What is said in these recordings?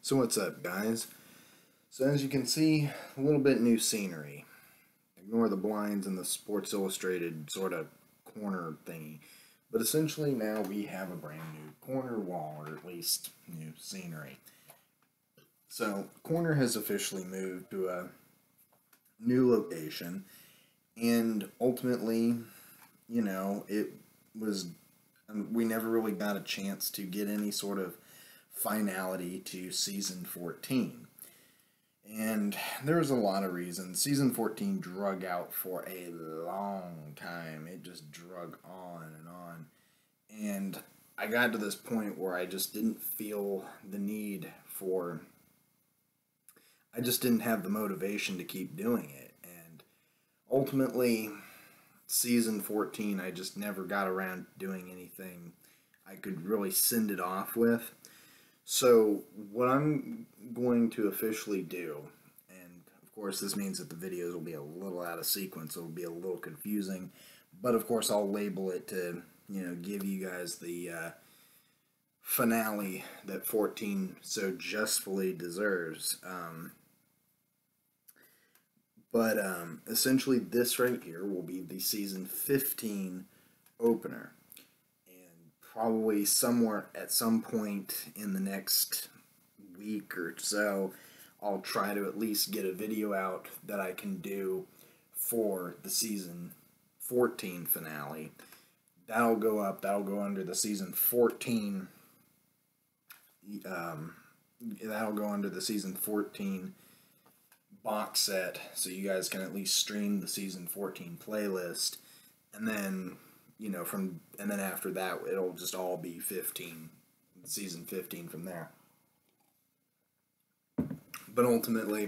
So what's up, guys? So as you can see, a little bit new scenery. Ignore the blinds and the Sports Illustrated sort of corner thingy. But essentially now we have a brand new corner wall, or at least new scenery. So corner has officially moved to a new location, and ultimately, we never really got a chance to get any sort of finality to season 14. And there's a lot of reasons. Season 14 drug out for a long time. It just drug on and on. And I got to this point where I just didn't feel the need for... I just didn't have the motivation to keep doing it. And ultimately, season 14, I just never got around to doing anything I could really send it off with. So what I'm going to officially do, and of course this means that the videos will be a little out of sequence, it'll be a little confusing, but of course I'll label it to, give you guys the finale that 14 so justly deserves. But essentially this right here will be the season 15 opener. Probably somewhere at some point in the next week or so, I'll try to at least get a video out that I can do for the season 14 finale. That'll go up, that'll go under the season 14, that'll go under the season 14 box set, so you guys can at least stream the season 14 playlist, and then and then after that, it'll just all be 15, season 15 from there. But ultimately,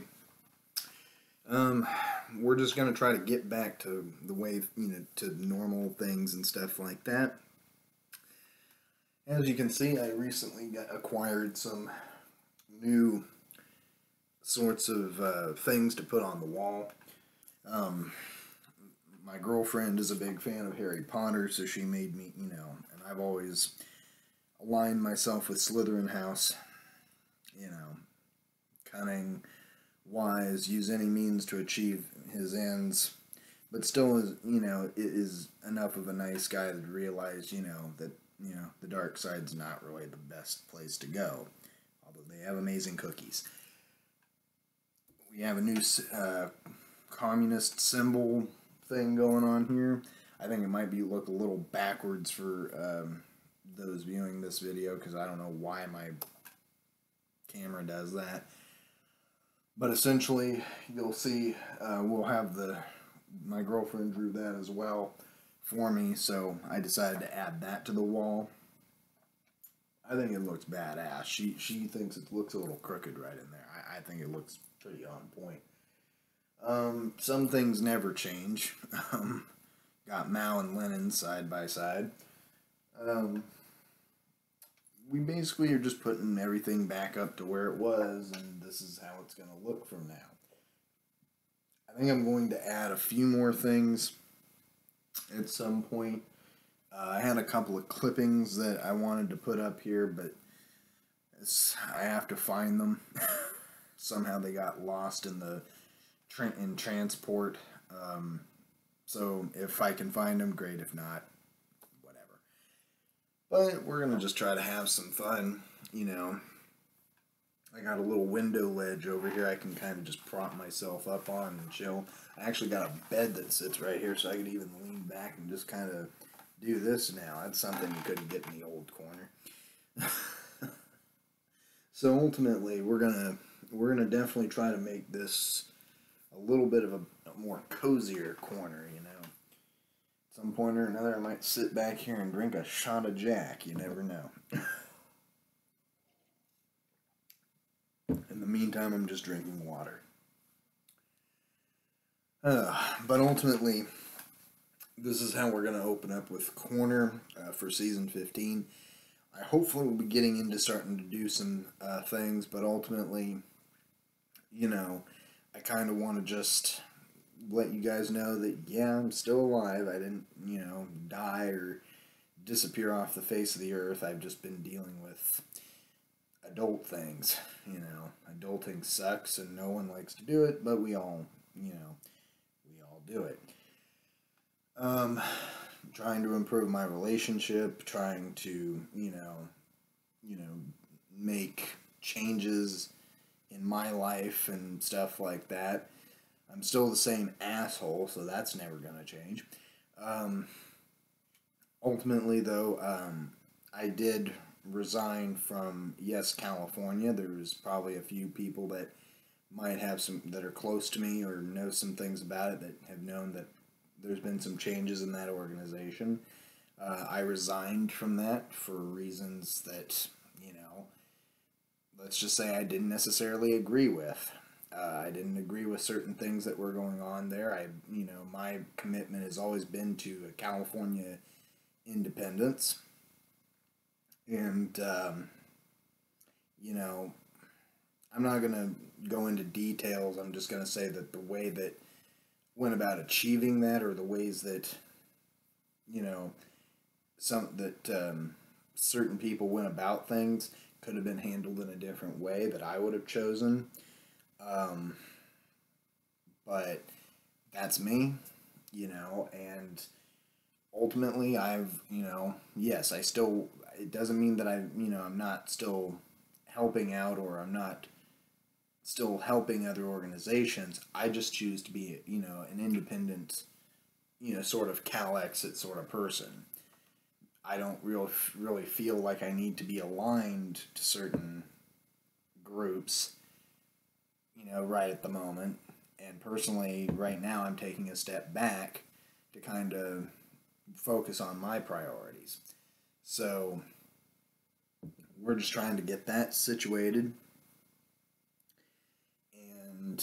we're just going to try to get back to the way, to normal things and stuff like that. As you can see, I recently acquired some new sorts of things to put on the wall. My girlfriend is a big fan of Harry Potter, so she made me, and I've always aligned myself with Slytherin House, cunning, wise, use any means to achieve his ends, but still is enough of a nice guy to realize, that, the dark side's not really the best place to go, although they have amazing cookies. We have a new communist symbol thing going on here. I think it might look a little backwards for those viewing this video, because I don't know why my camera does that. But essentially, you'll see we'll have my girlfriend drew that as well for me, so I decided to add that to the wall. I think it looks badass. She thinks it looks a little crooked right in there. I think it looks pretty on point. Some things never change. Got Mao and Lenin side by side. We basically are just putting everything back up to where it was, and this is how it's going to look from now. I think I'm going to add a few more things at some point. I had a couple of clippings that I wanted to put up here, but I have to find them. Somehow they got lost in the transport, so if I can find them, great. If not, whatever. But we're gonna just try to have some fun. I got a little window ledge over here I can kind of just prop myself up on and chill. I actually got a bed that sits right here, so I could even lean back and just kind of do this now. That's something you couldn't get in the old corner. So ultimately, we're gonna definitely try to make this a little bit of a more cozier corner, At some point or another, I might sit back here and drink a shot of Jack. You never know. In the meantime, I'm just drinking water. But ultimately, this is how we're going to open up with corner for season 15. I hopefully will be getting into starting to do some things, but ultimately, I kind of want to just let you guys know that, yeah, I'm still alive. I didn't, die or disappear off the face of the earth. I've just been dealing with adult things. You know, adulting sucks and no one likes to do it, but we all, we all do it. Um, trying to improve my relationship, trying to, you know, make changes in my life and stuff like that. I'm still the same asshole, so that's never gonna change. Um, ultimately, though, I did resign from Yes California. There's probably a few people that might have some that are close to me or know some things about it that have known that there's been some changes in that organization. I resigned from that for reasons that, let's just say I didn't necessarily agree with. I didn't agree with certain things that were going on there. My commitment has always been to California independence. And, you know, I'm not going to go into details. I'm just going to say that the way that went about achieving that, or the ways that, you know, certain people went about things, could have been handled in a different way that I would have chosen. Um, but that's me, and ultimately yes, it doesn't mean that I'm not still helping out, or I'm not still helping other organizations. I just choose to be, an independent, sort of Calexit sort of person. I don't really feel like I need to be aligned to certain groups, right at the moment. And personally, right now, I'm taking a step back to kind of focus on my priorities. So we're just trying to get that situated. And,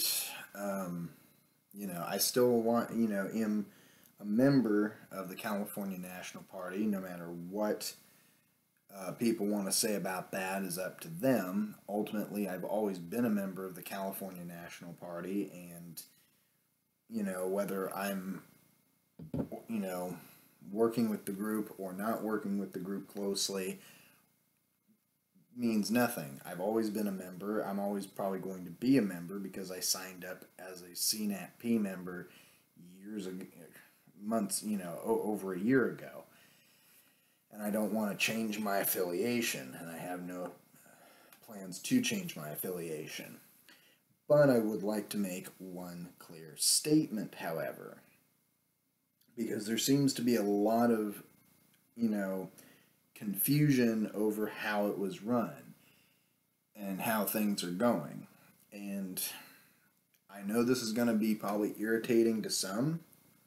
I still am a member of the California National Party. No matter what people want to say about that is up to them. Ultimately, I've always been a member of the California National Party, and, whether I'm, working with the group or not working with the group closely means nothing. I've always been a member. I'm always probably going to be a member because I signed up as a CNAP member years ago, months, over a year ago. And I don't want to change my affiliation, and I have no plans to change my affiliation. But I would like to make one clear statement, however, because there seems to be a lot of, confusion over how it was run and how things are going. And I know this is going to be probably irritating to some,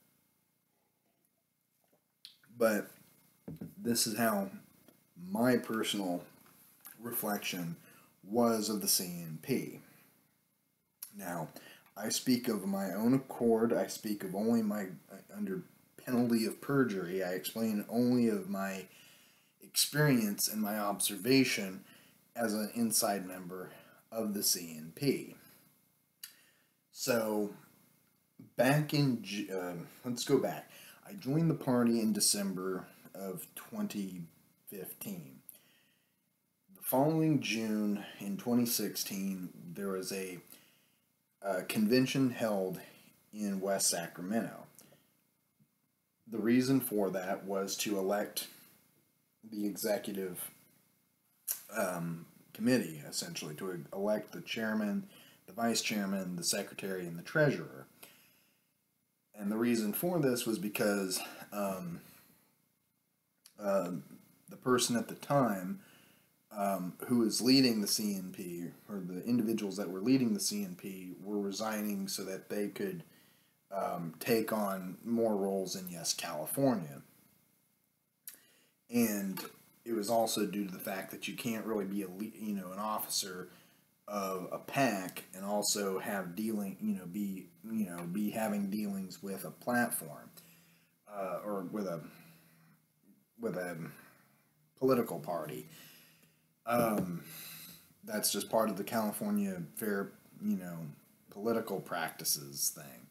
but this is how my personal reflection was of the CNP. Now, I speak of my own accord. I speak of only under penalty of perjury. I explain only of my experience and my observation as an inside member of the CNP. So, let's go back. I joined the party in December of 2015. The following June in 2016, there was a convention held in West Sacramento. The reason for that was to elect the executive committee, essentially, to elect the chairman, the vice chairman, the secretary, and the treasurer. And the reason for this was because the person at the time who was leading the CNP, or the individuals that were leading the CNP, were resigning so that they could take on more roles in Yes California. And it was also due to the fact that you can't really be an officer of a PAC and also have be having dealings with a platform or with a political party. That's just part of the California fair, political practices thing.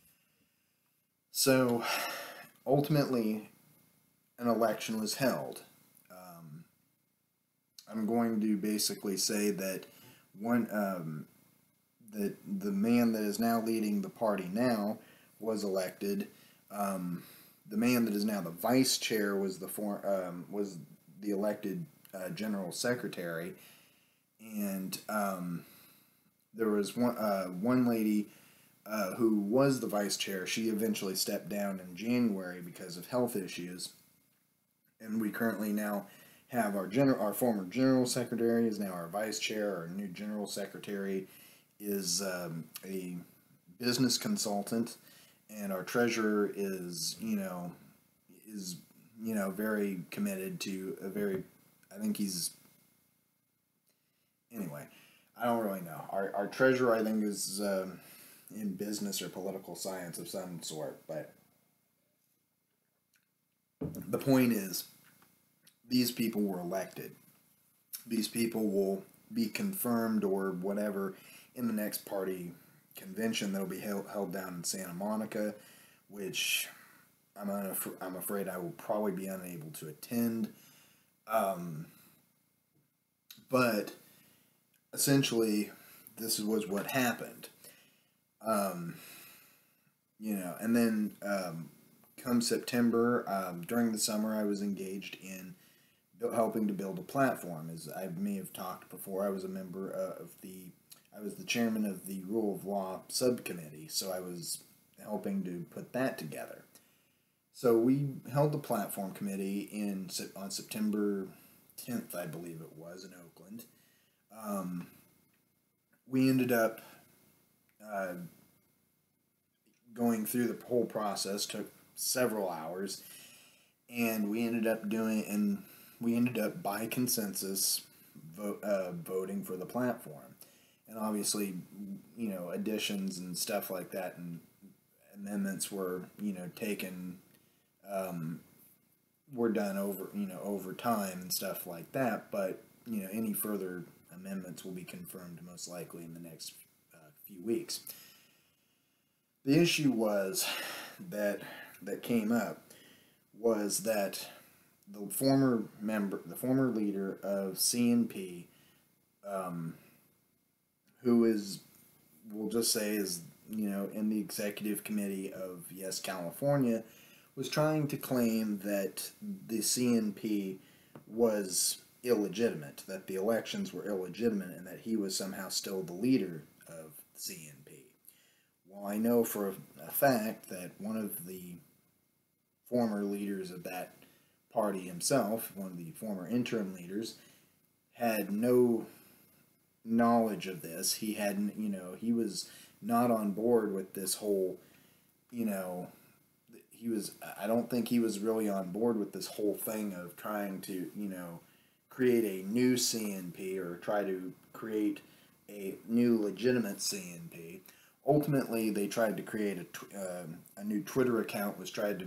So, ultimately, an election was held. I'm going to basically say that one that the man that is now leading the party now was elected. The man that is now the vice chair was was the elected general secretary, and there was one lady who was the vice chair. She eventually stepped down in January because of health issues, and we currently now have our former general secretary is now our vice chair. Our new general secretary is a business consultant, and our treasurer is very committed to a very. I think he's anyway. I don't really know. Our treasurer, I think, is in business or political science of some sort. But the point is, these people were elected. These people will be confirmed or whatever in the next party convention that'll be held down in Santa Monica, which I'm afraid I will probably be unable to attend. But essentially, this was what happened. Um, and then come September, during the summer, I was engaged in helping to build a platform. As I may have talked before, I was a member I was the chairman of the Rule of Law subcommittee, so I was helping to put that together. So we held the platform committee on September 10th, I believe it was, in Oakland. Um, we ended up uh, going through the whole process, took several hours, and we ended up by consensus voting for the platform. And obviously, additions and stuff like that and amendments were, taken, um, were done over time and stuff like that. But, any further amendments will be confirmed most likely in the next few weeks. The issue was that came up was that the former leader of CNP, um, who is, we'll just say, is in the executive committee of Yes California, was trying to claim that the CNP was illegitimate, that the elections were illegitimate, and that he was somehow still the leader of CNP. Well, I know for a fact that one of the former leaders of that party himself, one of the former interim leaders, had no knowledge of this. He hadn't, he was not on board with this whole, you know, I don't think he was really on board with this whole thing of trying to, create a new CNP or try to create a new legitimate CNP. Ultimately, they tried to create a new Twitter account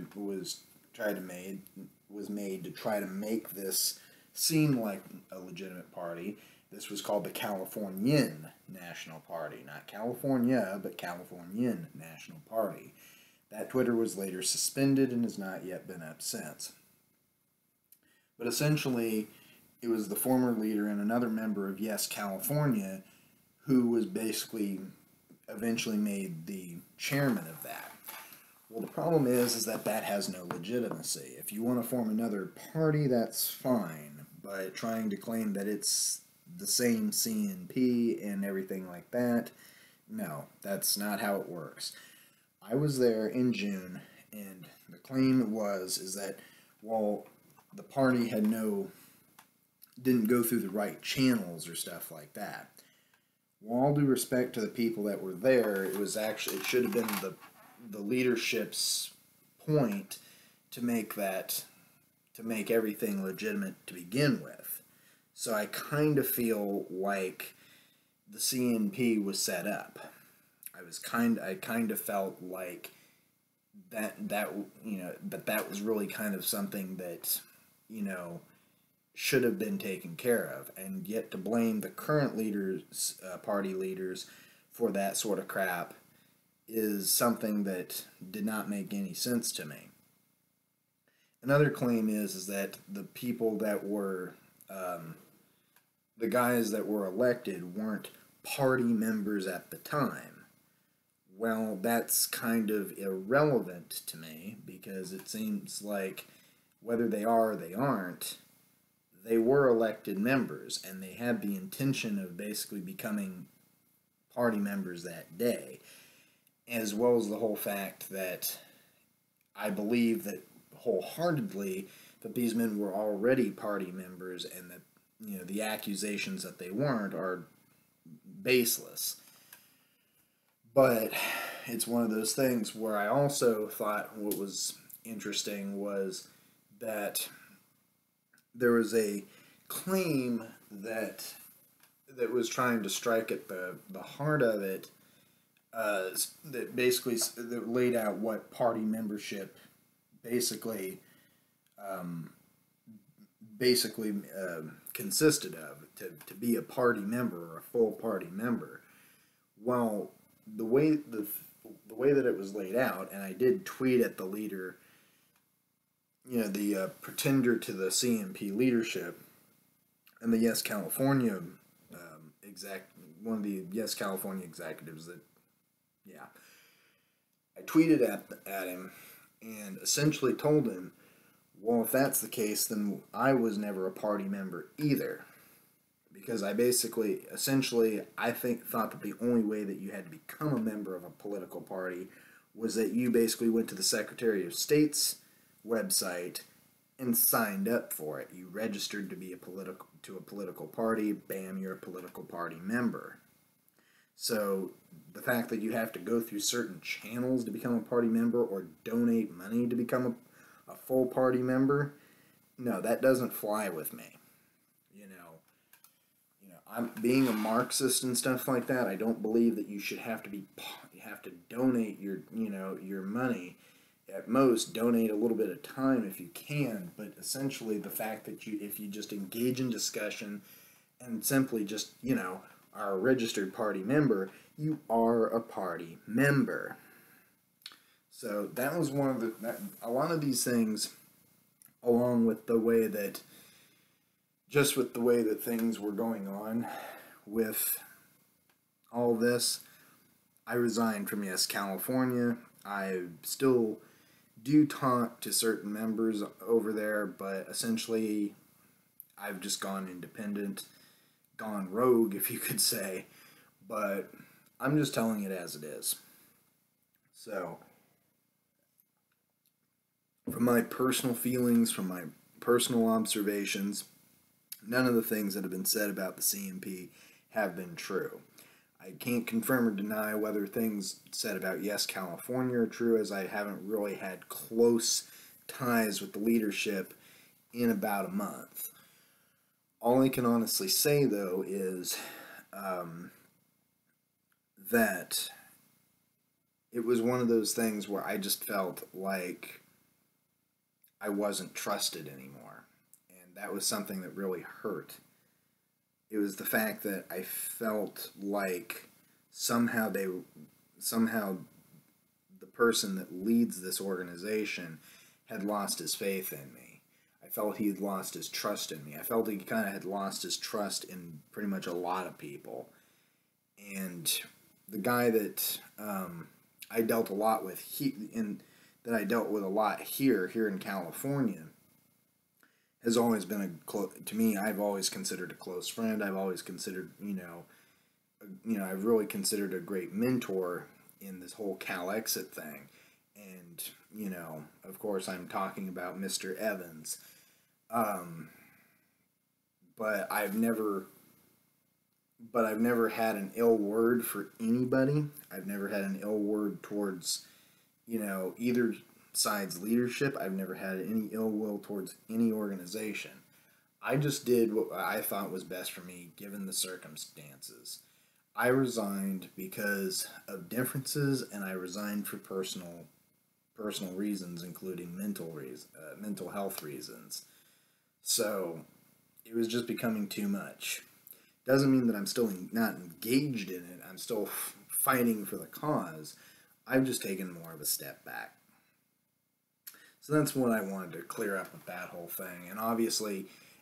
was made to try to make this seem like a legitimate party. This was called the Californian National Party, not California, but Californian National Party. That Twitter was later suspended and has not yet been up since. But essentially, it was the former leader and another member of Yes California who was basically eventually made the chairman of that. Well, the problem is that has no legitimacy. If you want to form another party, that's fine, but trying to claim that it's the same CNP and everything like that, no, that's not how it works. I was there in June, and the claim is that while the party didn't go through the right channels or stuff like that. Well, all due respect to the people that were there, it should have been the leadership's point to make everything legitimate to begin with. So I kind of feel like the CNP was set up. I kind of felt like that was really kind of something that, should have been taken care of, and yet to blame the current party leaders for that sort of crap is something that did not make any sense to me. Another claim is that the people that were the guys that were elected weren't party members at the time. Well, that's kind of irrelevant to me, because it seems like whether they are or they aren't, they were elected members, and they had the intention of basically becoming party members that day, as well as the whole fact that I believe that wholeheartedly that these men were already party members, and that, you know, the accusations that they weren't are baseless. But it's one of those things where I also thought what was interesting was that there was a claim that was trying to strike at the heart of it, that basically that laid out what party membership basically consisted of, to be a party member or a full party member. Well, the way that it was laid out, and I did tweet at the leader, you know, the pretender to the CMP leadership, and the Yes California one of the Yes California executives that, yeah, I tweeted at him and essentially told him, well, if that's the case, then I was never a party member either. Because I basically, essentially, I thought that the only way that you had to become a member of a political party was that you basically went to the Secretary of State's website and signed up for it. You registered to be a political party. Bam, you're a political party member. So the fact that you have to go through certain channels to become a party member, or donate money to become a full party member, no, that doesn't fly with me. I'm being a Marxist and stuff like that. I don't believe that you should have to donate your money. At most, donate a little bit of time if you can. But essentially, the fact that if you just engage in discussion and simply just are a registered party member, you are a party member. So that was one of a lot of these things, along with the way that. Just with the way that things were going on with all this, I resigned from Yes California. I still do talk to certain members over there, but essentially I've just gone independent, gone rogue, if you could say. But I'm just telling it as it is. So, from my personal feelings, from my personal observations, none of the things that have been said about the CMP have been true. I can't confirm or deny whether things said about Yes California are true, as I haven't really had close ties with the leadership in about a month. All I can honestly say, though, is that it was one of those things where I just felt like I wasn't trusted anymore. That was something that really hurt. It was the fact that I felt like somehow the person that leads this organization had lost his faith in me. I felt he had lost his trust in me. I felt he kind of had lost his trust in pretty much a lot of people. And the guy that I dealt a lot with, that I dealt with a lot here in California, has always been to me, I've always considered a close friend. I've always considered, I've really considered a great mentor in this whole Calexit thing. And, of course, I'm talking about Mr. Evans. But I've never had an ill word for anybody. I've never had an ill word towards, either side's leadership. I've never had any ill will towards any organization. I just did what I thought was best for me given the circumstances. I resigned because of differences, and I resigned for personal reasons, including mental health reasons. So it was just becoming too much. Doesn't mean that I'm still not engaged in it. I'm still fighting for the cause. I've just taken more of a step back. So that's what I wanted to clear up with that whole thing. And obviously,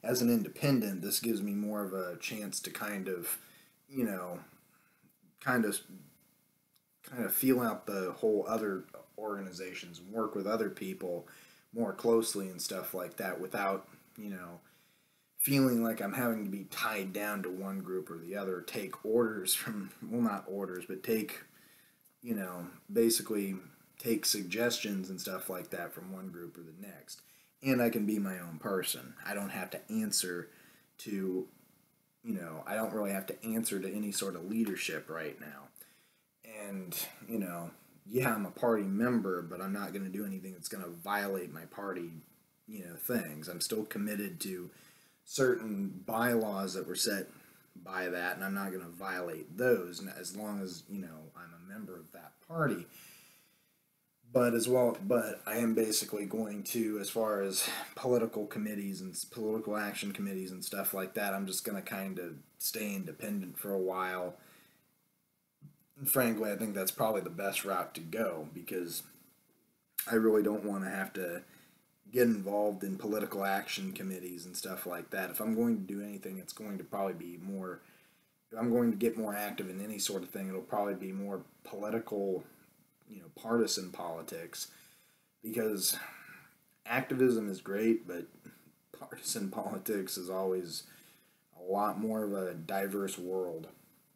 as an independent, this gives me more of a chance to kind of, you know, kind of feel out the whole other organizations and work with other people more closely and stuff like that without, you know, feeling like I'm having to be tied down to one group or the other, take orders from, well, not orders, but take, you know, basically take suggestions and stuff like that from one group or the next. And I can be my own person. I don't have to answer to, you know, I don't really have to answer to any sort of leadership right now. And, you know, yeah, I'm a party member, but I'm not going to do anything that's going to violate my party, you know, things. I'm still committed to certain bylaws that were set by that, and I'm not going to violate those as long as, you know, I'm a member of that party. But I am basically going to, as far as political committees and political action committees and stuff like that, I'm just going to kind of stay independent for a while. And frankly, I think that's probably the best route to go, because I really don't want to have to get involved in political action committees and stuff like that. If I'm going to do anything, it's going to probably be more, if I'm going to get more active in any sort of thing, it'll probably be more political, you know, partisan politics, because activism is great, but partisan politics is always a lot more of a diverse world.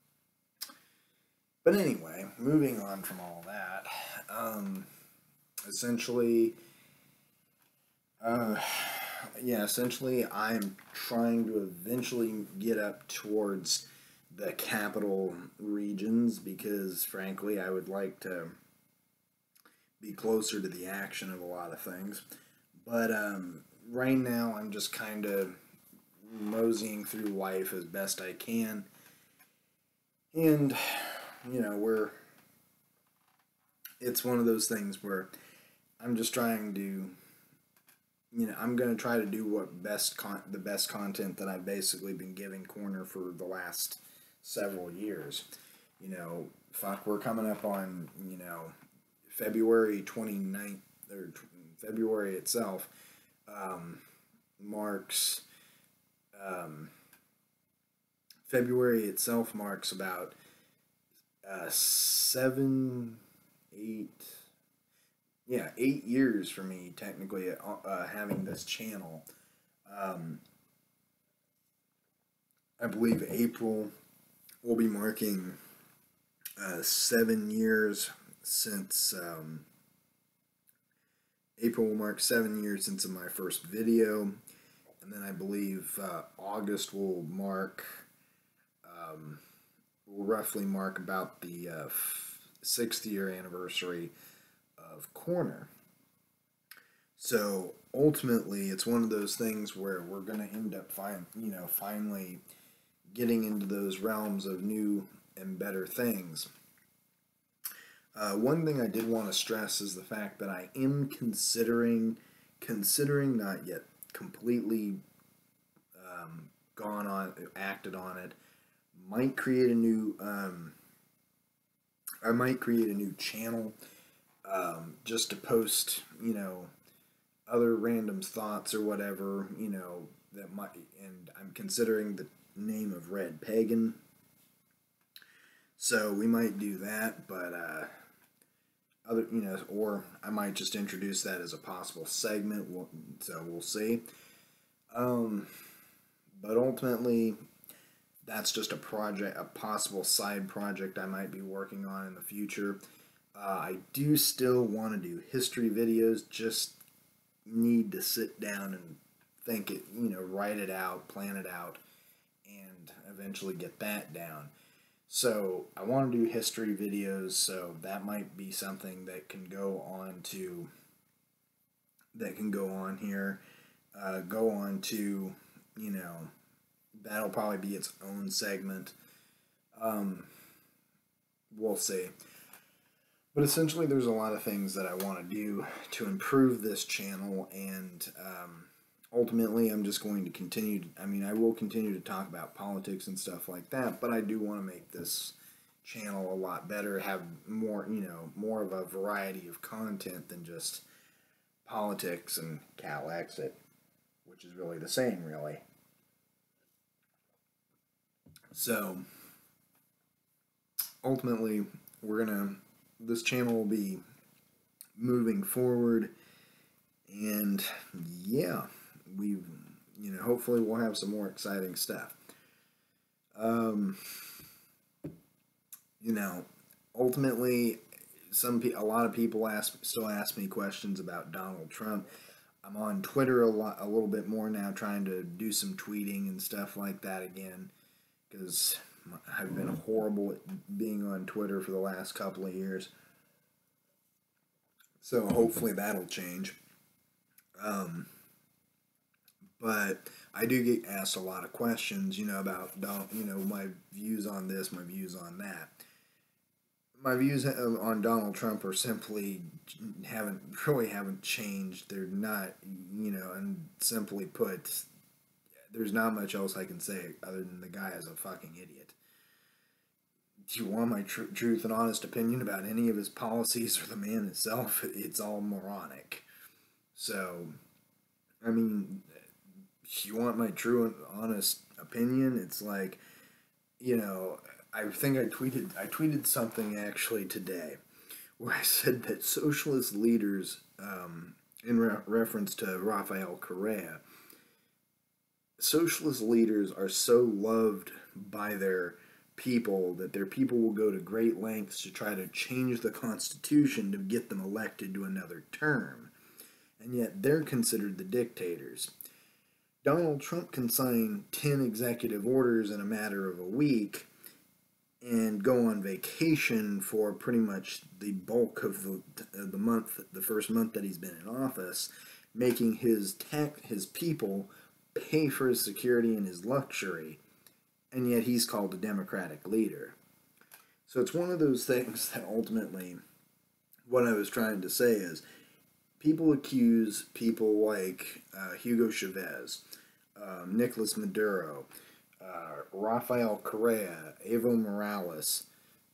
But anyway, moving on from all that, essentially, essentially I'm trying to eventually get up towards the capital regions, because frankly I would like to be closer to the action of a lot of things. But right now I'm just kind of moseying through life as best I can. And, you know, it's one of those things where I'm just trying to, you know, I'm going to try to do the best content that I've basically been giving Corner for the last several years. You know, fuck, we're coming up on, you know, February 29th, or February itself, marks, February itself marks about 8 years for me, technically, having this channel. I believe April will be marking 7 years since, April will mark 7 years since my first video, and then I believe August will mark, will roughly mark about the 6th year anniversary of Corner. So ultimately, it's one of those things where we're going to end up finally getting into those realms of new and better things. One thing I did want to stress is the fact that I am considering, not yet completely acted on it, might create a new, I might create a new channel, just to post, you know, other random thoughts or whatever, you know, that might, and I'm considering the name of Red Pagan. So we might do that, but other, you know, or I might just introduce that as a possible segment. So we'll see. But ultimately, that's just a possible side project I might be working on in the future. I do still want to do history videos, just need to sit down and think it, you know, write it out, plan it out, and eventually get that down. So I want to do history videos, so that might be something that can go on here, go on to, you know, that'll probably be its own segment. We'll see. But essentially, there's a lot of things that I want to do to improve this channel, and ultimately, I'm just going to continue. I will continue to talk about politics and stuff like that, but I do want to make this channel a lot better, have more, you know, more of a variety of content than just politics and Calexit, which is really the same, really. So ultimately, this channel will be moving forward, and yeah, hopefully we'll have some more exciting stuff. Um, Ultimately, a lot of people still ask me questions about Donald Trump. I'm on Twitter a little bit more now, trying to do some tweeting and stuff like that again, because I've been horrible at being on Twitter for the last couple of years. So hopefully that'll change. But I do get asked a lot of questions, about my views on this, my views on that. My views on Donald Trump are simply haven't changed. They're not, and simply put, there's not much else I can say other than the guy is a fucking idiot. Do you want my truth and honest opinion about any of his policies or the man himself? It's all moronic. So, I mean, you want my true and honest opinion? It's like, I think I tweeted something actually today where I said that socialist leaders, in reference to Rafael Correa, socialist leaders are so loved by their people that their people will go to great lengths to try to change the Constitution to get them elected to another term. And yet they're considered the dictators. Donald Trump can sign 10 executive orders in a matter of a week and go on vacation for pretty much the bulk of the month, the first month that he's been in office, making his people pay for his security and his luxury, and yet he's called a democratic leader. So it's one of those things that ultimately, what I was trying to say is, people accuse people like Hugo Chavez, Nicolas Maduro, Rafael Correa, Evo Morales.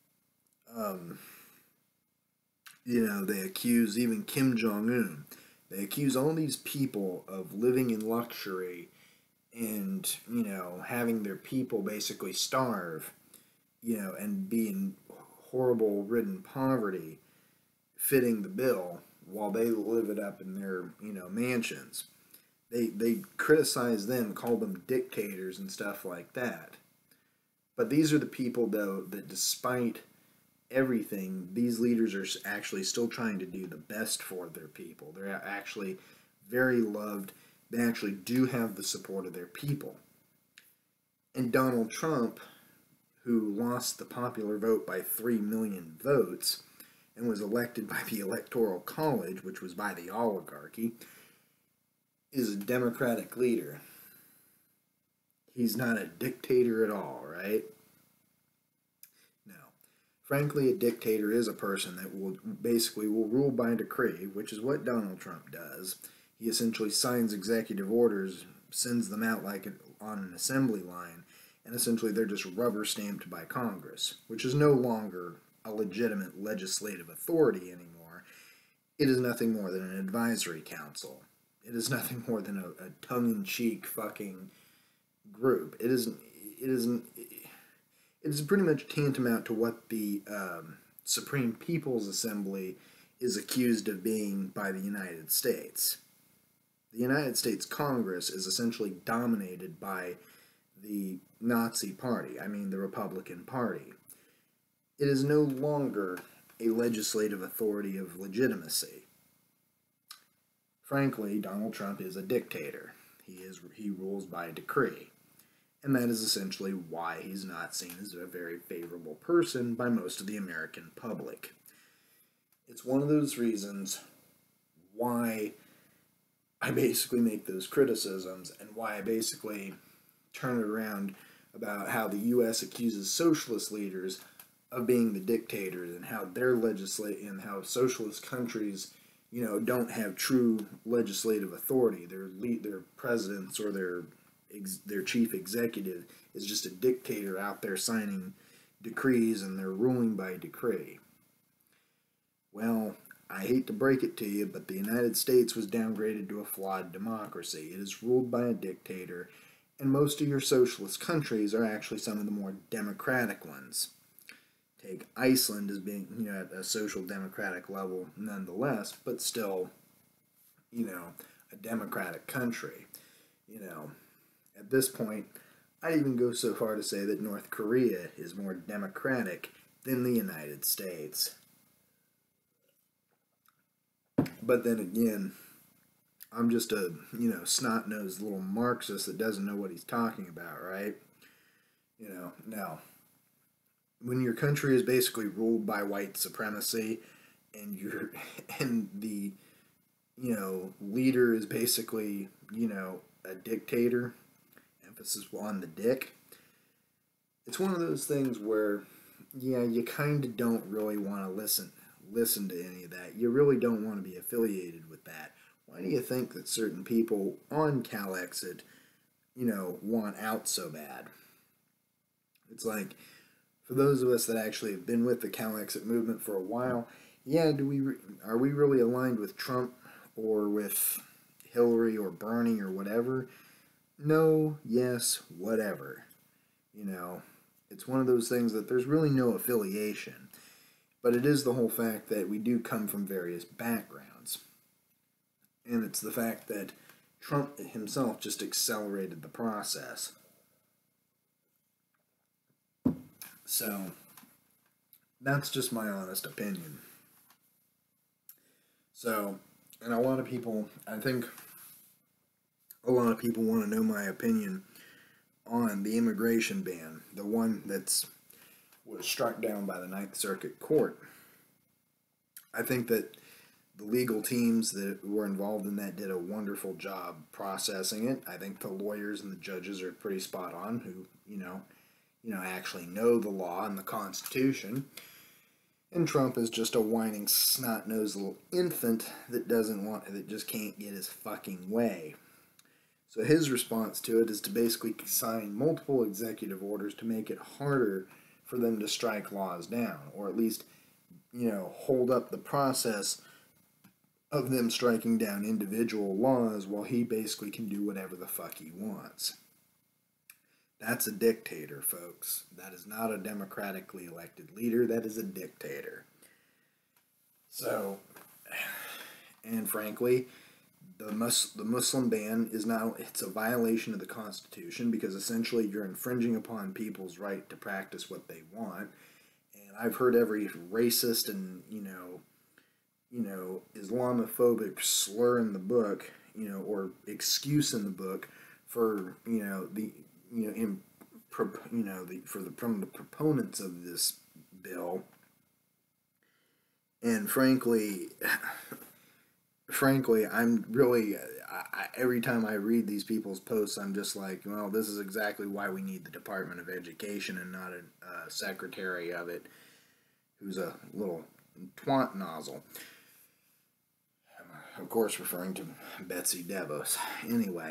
They accuse even Kim Jong-un. They accuse all these people of living in luxury and, having their people basically starve, and be in horrible ridden poverty, fitting the bill, while they live it up in their, mansions. They criticize them, call them dictators and stuff like that. But these are the people, though, that despite everything, these leaders are actually still trying to do the best for their people. They're actually very loved. They actually do have the support of their people. And Donald Trump, who lost the popular vote by 3 million votes and was elected by the Electoral College, which was by the oligarchy, is a democratic leader. He's not a dictator at all, right? No. Frankly, a dictator is a person that will rule by decree, which is what Donald Trump does. He essentially signs executive orders, sends them out like on an assembly line, and essentially they're just rubber stamped by Congress, which is no longer a legitimate legislative authority anymore. It is nothing more than an advisory council. It is nothing more than a tongue-in-cheek fucking group. It is pretty much tantamount to what the Supreme People's Assembly is accused of being by the United States. The United States Congress is essentially dominated by the Nazi Party, the Republican Party. It is no longer a legislative authority of legitimacy. Frankly, Donald Trump is a dictator. He rules by decree. And that is essentially why he's not seen as a very favorable person by most of the American public. It's one of those reasons why I basically make those criticisms and why I basically turn it around about how the U.S. accuses socialist leaders of being the dictators and how their and how socialist countries, don't have true legislative authority. Their presidents or their chief executive is just a dictator out there signing decrees, and they're ruling by decree. Well, I hate to break it to you, but the United States was downgraded to a flawed democracy. It is ruled by a dictator, And most of your socialist countries are actually some of the more democratic ones. Take Iceland as being, at a social democratic level nonetheless, but still, a democratic country. At this point, I'd even go so far to say that North Korea is more democratic than the United States. But then again, I'm just a, snot-nosed little Marxist that doesn't know what he's talking about, right? Now, when your country is basically ruled by white supremacy and and the, leader is basically, a dictator, emphasis on the dick, it's one of those things where, you kind of don't really want to listen to any of that. You really don't want to be affiliated with that. Why do you think that certain people on Calexit, want out so bad? It's like, for those of us that actually have been with the Calexit movement for a while, are we really aligned with Trump or with Hillary or Bernie or whatever? No, yes, whatever. It's one of those things that there's really no affiliation. But it is the whole fact that we do come from various backgrounds. And it's the fact that Trump himself just accelerated the process. So, that's just my honest opinion. So, and I think a lot of people want to know my opinion on the immigration ban, the one was struck down by the Ninth Circuit Court. I think that the legal teams that were involved in that did a wonderful job processing it. I think the lawyers and the judges are pretty spot on, who, actually know the law and the Constitution. And Trump is just a whining, snot-nosed little infant that just can't get his fucking way. So his response to it is to basically sign multiple executive orders to make it harder for them to strike laws down, or at least, hold up the process of them striking down individual laws while he basically can do whatever the fuck he wants. That's a dictator, folks. That is not a democratically elected leader. That is a dictator. So, and frankly, the Muslim ban it's a violation of the Constitution, because essentially you're infringing upon people's right to practice what they want. And I've heard every racist and, Islamophobic slur in the book, or excuse in the book for, from the proponents of this bill. And frankly, I'm really, every time I read these people's posts, I'm just like, well, this is exactly why we need the Department of Education and not a secretary of it who's a little twat nozzle. Of course, referring to Betsy DeVos. Anyway.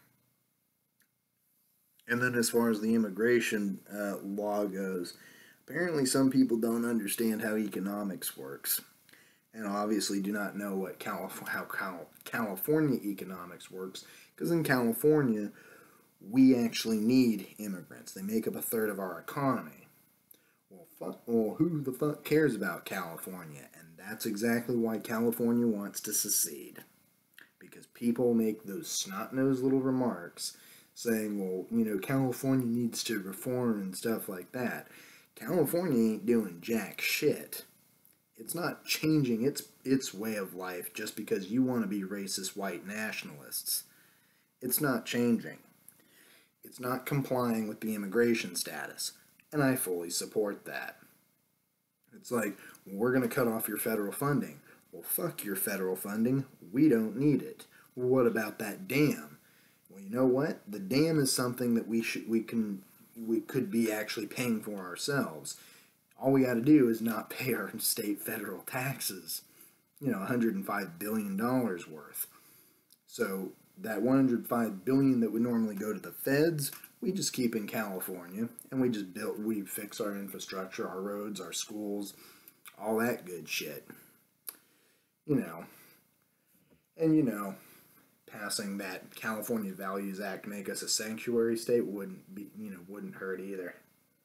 And then as far as the immigration law goes, apparently some people don't understand how economics works. And obviously do not know what how California economics works, because in California, we actually need immigrants. They make up a third of our economy. Well, who the fuck cares about California? And that's exactly why California wants to secede. Because people make those snot-nosed little remarks saying, well, California needs to reform and stuff like that. California ain't doing jack shit. It's not changing its way of life just because you want to be racist white nationalists. It's not changing. It's not complying with the immigration status. And I fully support that. It's like, well, we're going to cut off your federal funding. Well, fuck your federal funding. We don't need it. Well, what about that dam? Well, you know what? The dam is something that we could be actually paying for ourselves. All we got to do is not pay our state federal taxes. $105 billion worth. So that $105 billion that would normally go to the feds, we just keep in California, and we fix our infrastructure, our roads, our schools, all that good shit. passing that California Values Act make us a sanctuary state wouldn't hurt either.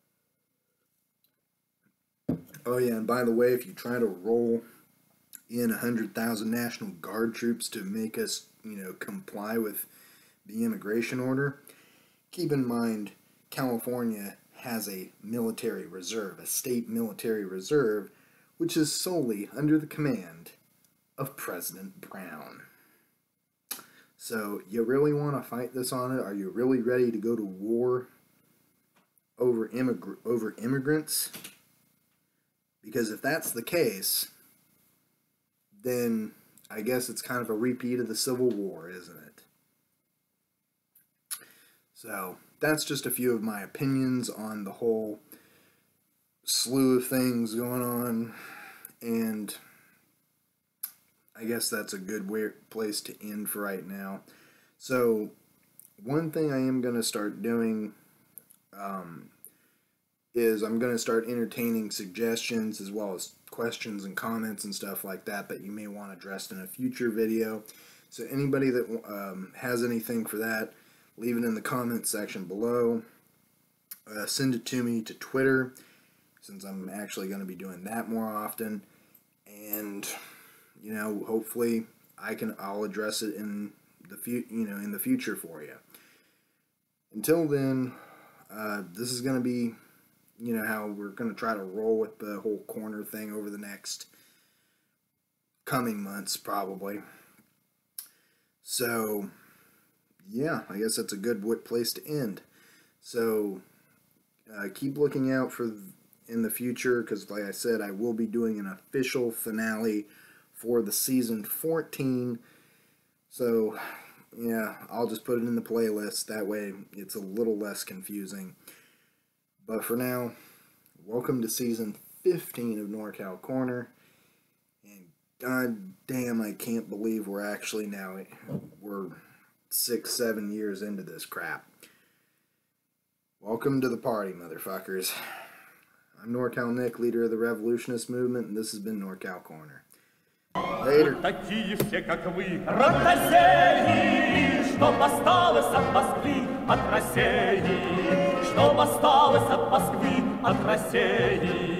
Oh yeah, and by the way, if you try to roll in 100,000 National Guard troops to make us, comply with the immigration order, keep in mind California has a military reserve, a state military reserve, which is solely under the command of President Brown. So, you really want to fight this on it? Are you really ready to go to war over immigrants? Because if that's the case, then I guess it's kind of a repeat of the Civil War, isn't it? So, that's just a few of my opinions on the whole slew of things going on, and I guess that's a good place to end for right now. So, one thing I am going to start doing is I'm going to start entertaining suggestions as well as questions and comments and stuff like that you may want addressed in a future video. So anybody that has anything for that, leave it in the comments section below. Send it to me to Twitter, since I'm actually going to be doing that more often. And hopefully I'll address it in the future for you. Until then, this is going to be how we're going to try to roll with the whole corner thing over the next coming months, probably. So, yeah, I guess that's a good place to end. So, keep looking out for in the future, because like I said, I will be doing an official finale for the season 14. So, yeah, I'll just put it in the playlist. That way, it's a little less confusing. But for now, welcome to season 15 of NorCal Corner. And god damn, I can't believe we're 6-7 years into this crap. Welcome to the party, motherfuckers. I'm NorCal Nick, leader of the Revolutionist Movement, and this has been NorCal Corner. Later. Такие все, как вы, ротозеи, что осталось от Москвы, от России, что осталось от Москвы, от России.